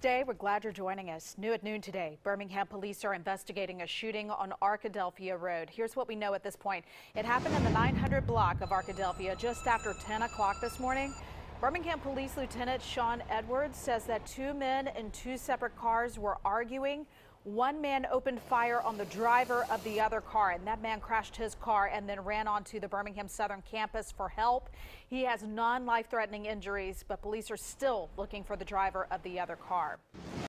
Tuesday. We're glad you're joining us. New at noon today, Birmingham police are investigating a shooting on Arkadelphia Road. Here's what we know at this point. It happened in the 900 block of Arkadelphia just after 10 o'clock this morning. Birmingham Police Lieutenant Sean Edwards says that two men in two separate cars were arguing. One man opened fire on the driver of the other car, and that man crashed his car and then ran onto the Birmingham Southern campus for help. He has non-life-threatening injuries, but police are still looking for the driver of the other car.